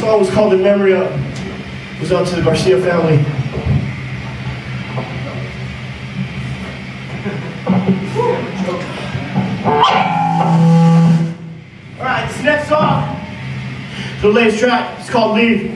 song was called In Memory Of. It was out to the Garcia family. Alright, this next song is the latest track. It's called Leave.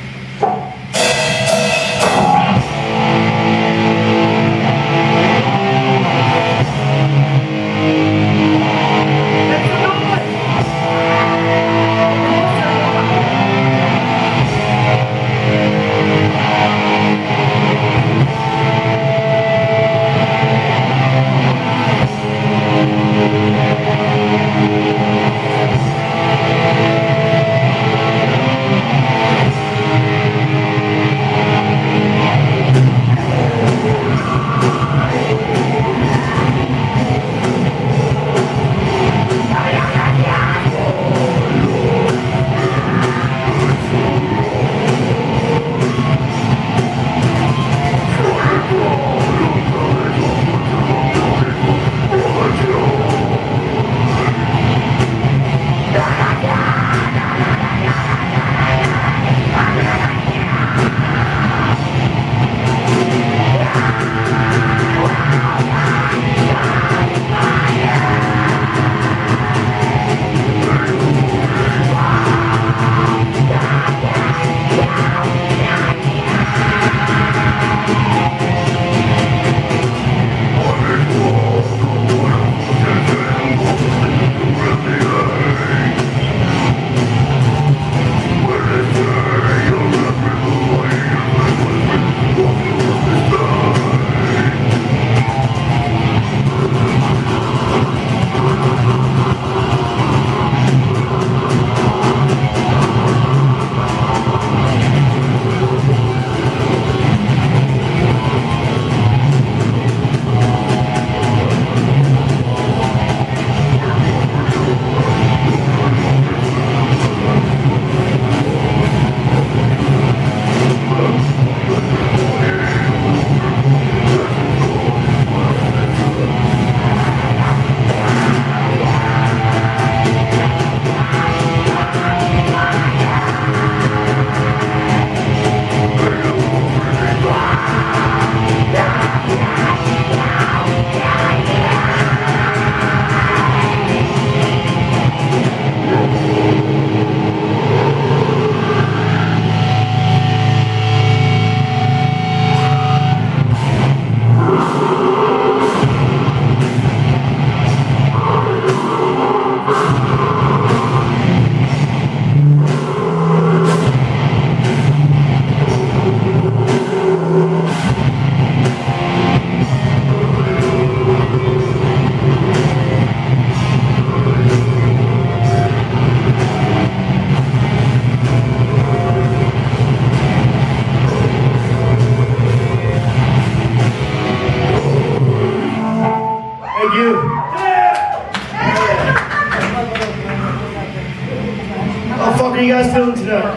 How are you guys feeling tonight?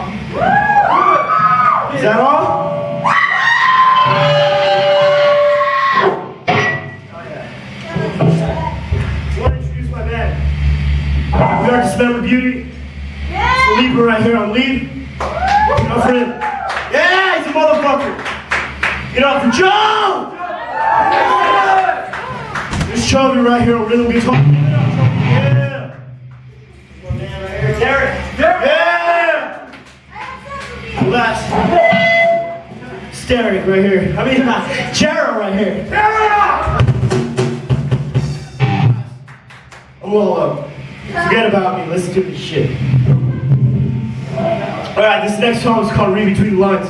Is that all? I want to introduce my band. We are Dismember Beauty. It's the lead right here on lead. Get up for him. Yeah, he's a motherfucker. Get up for Joe! This Chubby right here on rhythm guitar. Yeah. My man right here, Derek. Yeah! Last. Derek right here. I mean, Jera right here. Well, forget about me. Let's do this shit. Alright, this next song is called Read Between the Lines.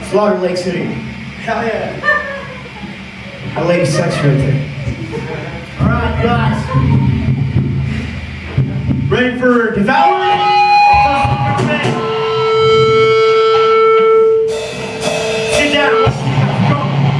Slaughter Lake City. Hell yeah. A lady sex right there. Alright, guys. Ready for devouring? Sit down. Let's go.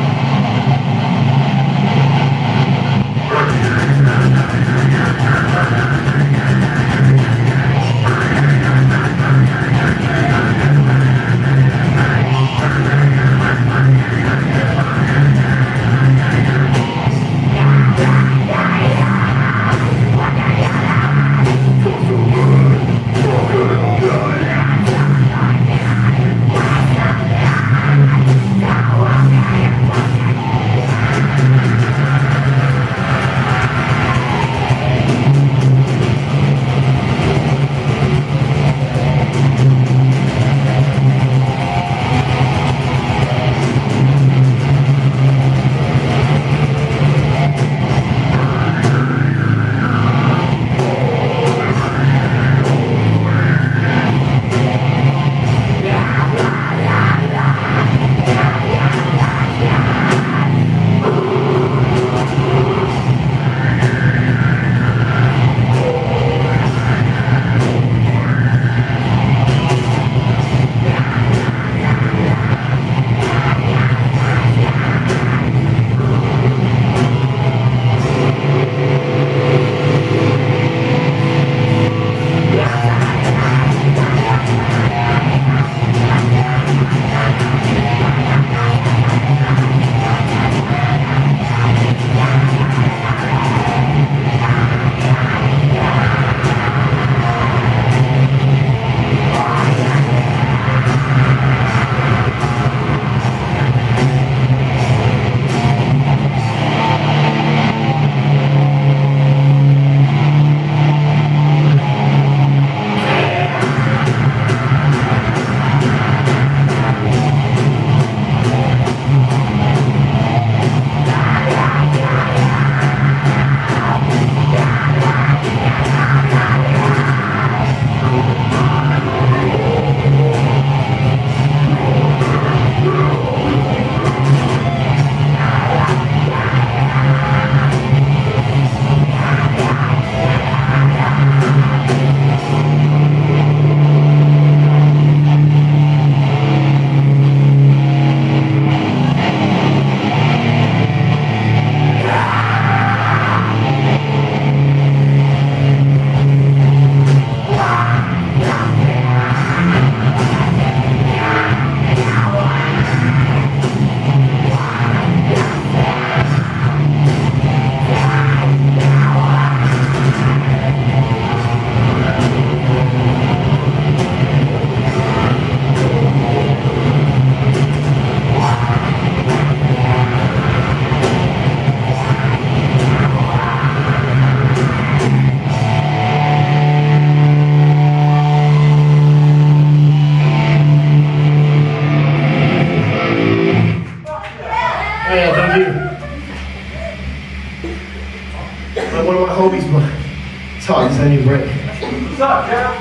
One of my homies, but it's hard because I need a break. What's up, Jeff?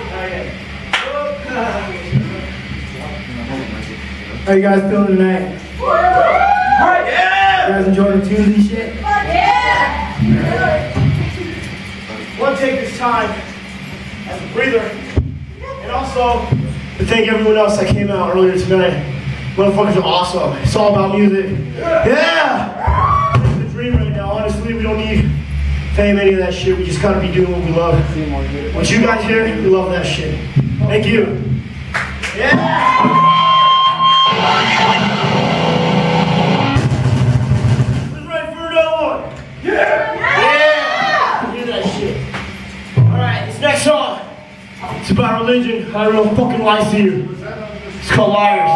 How you guys feeling tonight? Yeah! You guys enjoying the tunes and shit? Yeah! I want to take this time as a breather and also to thank everyone else that came out earlier tonight. Motherfuckers are awesome. It's all about music. Yeah! It's the dream right now. Honestly, we don't need fame, any of that shit. We just gotta be doing what we love. What you guys hear, we love that shit. Thank you. Yeah! Who's ready for another one? Yeah! Yeah! Do that shit. Alright, this next song, it's about religion. I don't know fucking lies to you. It's called Liars.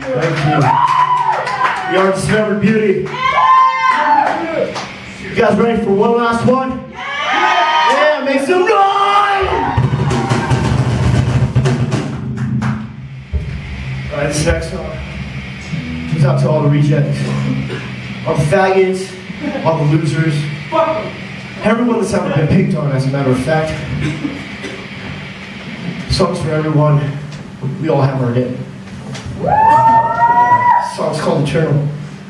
Thank you. The undiscovered beauty. You guys ready for one last one? Yeah, make some noise! Alright, this next song goes out to all the rejects, all the faggots, all the losers, everyone that's ever been picked on, as a matter of fact. Songs for everyone. We all have our day. This song's called Eternal.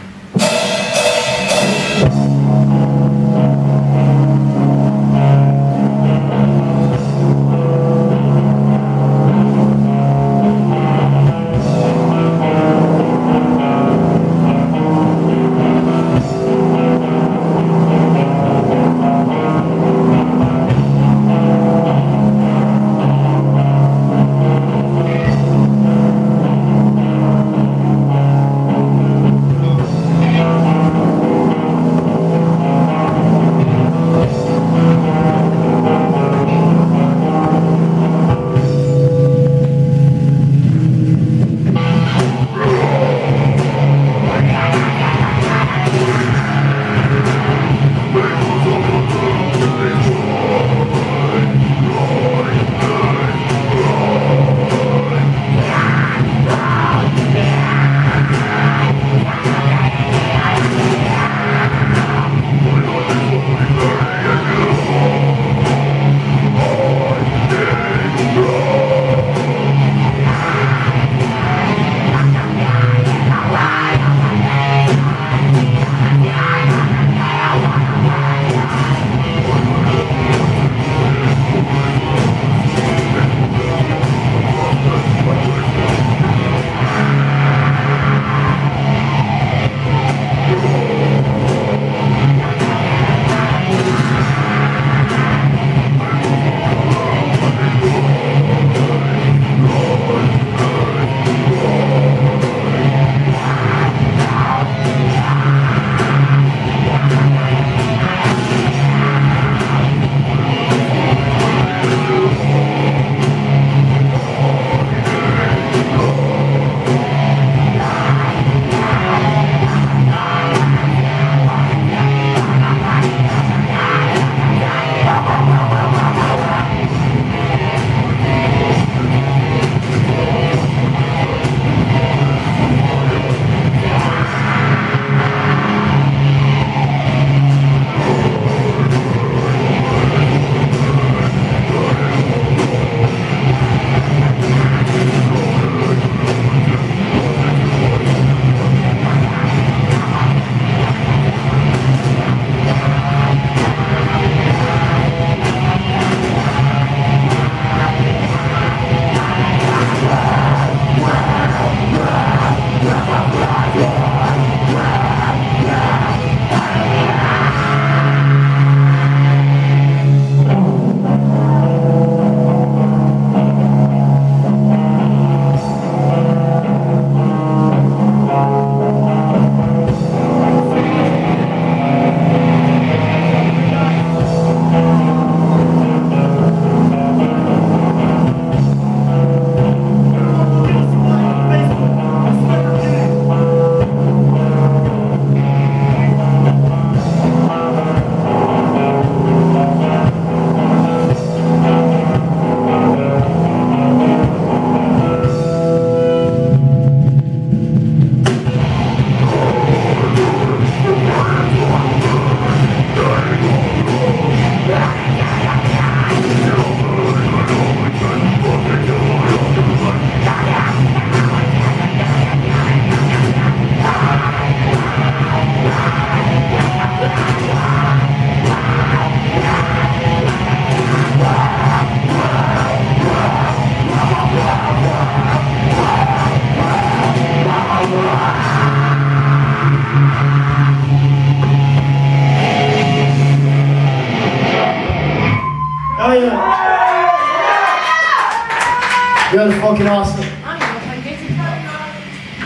You guys are fucking awesome.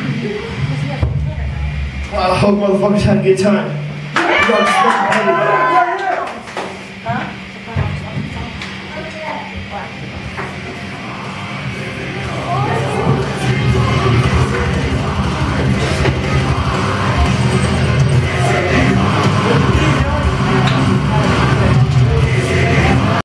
I hope motherfuckers had a good time. You guys are fucking